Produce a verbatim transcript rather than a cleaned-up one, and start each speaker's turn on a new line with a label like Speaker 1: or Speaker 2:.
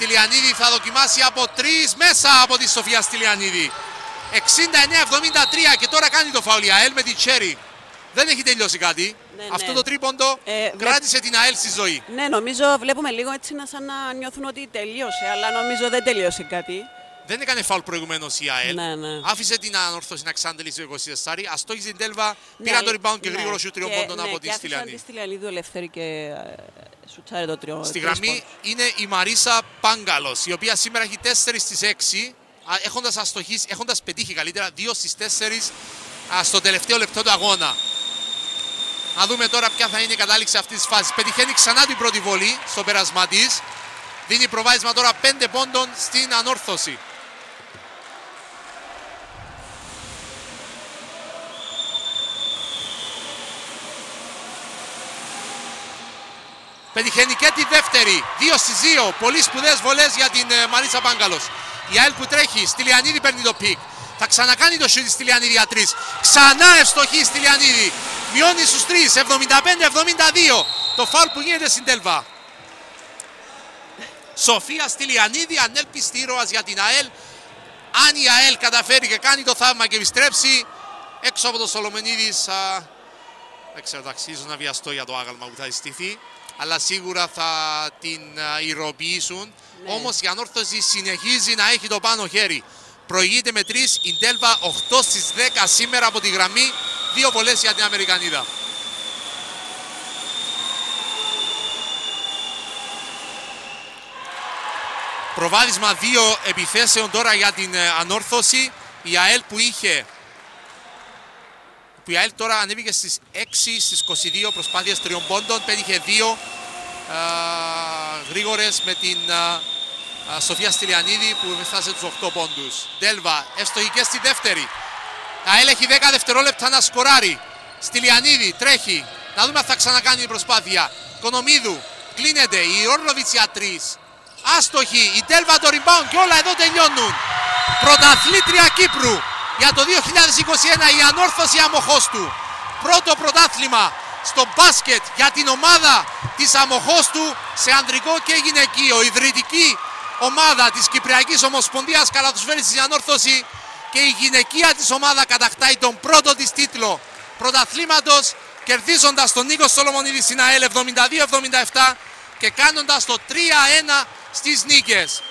Speaker 1: Στυλιανίδη θα δοκιμάσει από τρεις μέσα από τη Σοφία Στυλιανίδη. εξήντα εννέα εβδομήντα τρία και τώρα κάνει το φάουλ η ΑΕΛ με την Τσέρι. Δεν έχει τελειώσει κάτι. Ναι, Αυτό ναι. το τρίποντο ε, κράτησε βλέ... την ΑΕΛ στη ζωή.
Speaker 2: Ναι, νομίζω βλέπουμε λίγο έτσι να σαν να νιώθουν ότι τελείωσε, αλλά νομίζω δεν τελείωσε κάτι.
Speaker 1: Δεν έκανε φάουλ προηγουμένως η ΑΕΛ.
Speaker 2: Ναι, ναι.
Speaker 1: Άφησε την ανόρθωση να ξανατελήσει το είκοσι τέσσερα. Αστόχησε την Τέλβα, ναι, πήραν το rebound και ναι, γρήγορο σιούτ τριών πόντων ναι, από τη Στυλιανίδη.
Speaker 2: Και τη Στυλιανίδη ελεύθερη και σουτσάρε το τριών.
Speaker 1: Στη γραμμή είναι η Μαρίσα Πάγκαλος, η οποία σήμερα έχει τέσσερα στις έξι, έχοντας αστοχήσει, έχοντας πετύχει καλύτερα δύο στις τέσσερα στο τελευταίο λεπτό του αγώνα. Να δούμε τώρα ποια θα είναι η κατάληξη αυτής της φάσης. Πετυχαίνει ξανά την πρώτη βολή στο πέρασμα της. Δίνει προβάδισμα τώρα πέντε πόντων στην ανόρθωση. Πετυχαίνει και τη δεύτερη. δύο στις δύο. Πολύ σπουδαίες βολές για την Μαρίσα Πάγκαλος. Η ΑΕΛ που τρέχει. Στυλιανίδη παίρνει το πικ. Θα ξανακάνει το σιούτ Στυλιανίδη για τρεις. Ξανά ευστοχή Στυλιανίδη. Μειώνει στους τρεις. εβδομήντα πέντε εβδομήντα δύο. Το φάουλ που γίνεται στην Τέλβα. Σοφία Στυλιανίδη, ανέλπιστη ήρωας για την ΑΕΛ. Αν η ΑΕΛ καταφέρει και κάνει το θαύμα και επιστρέψει έξω από το Σολομενίδης, α... δεν ξέρω, εντάξει, ίσως να βιαστώ για το άγαλμα που θα συστηθεί, αλλά σίγουρα θα την ηρωποιήσουν. Ναι. Όμως η ανόρθωση συνεχίζει να έχει το πάνω χέρι. Προηγείται με τρεις, η Τέλβα οκτώ στις δέκα σήμερα από τη γραμμή, δύο βολές για την Αμερικανίδα. Προβάδισμα δύο επιθέσεων τώρα για την ανόρθωση. Η ΑΕΛ που είχε, που η ΑΕΛ τώρα ανέβηκε στις έξι στις είκοσι δύο προσπάθειες τριών πόντων, πέτυχε δύο α, γρήγορες με την α, α, Σοφία Στυλιανίδη που έφτασε τους οκτώ πόντους. Τέλβα, εύστοχη και στη δεύτερη. ΑΕΛ έχει δέκα δευτερόλεπτα να σκοράρει. Στυλιανίδη τρέχει. Να δούμε αν θα ξανακάνει την προσπάθεια. Κονομίδου, κλείνεται. Η Όρλοβιτς για τρεις. Άστοχη, η Τέλβα το rebound και όλα εδώ τελειώνουν. Πρωταθλήτρια Κύπρου για το δύο χιλιάδες είκοσι ένα, η ανόρθωση Αμοχώστου. Πρώτο πρωτάθλημα στο μπάσκετ για την ομάδα της Αμοχώστου σε ανδρικό και γυναικείο. Ιδρυτική ομάδα της Κυπριακής Ομοσπονδίας Καλαθοσφαίρισης της ανόρθωση και η γυναικεία της ομάδα κατακτάει τον πρώτο της τίτλο πρωταθλήματος, κερδίζοντας τον Νίκο Σολομονίδη στην ΑΕΛ εβδομήντα δύο εβδομήντα επτά και κάνοντας το τρία ένα στις νίκες.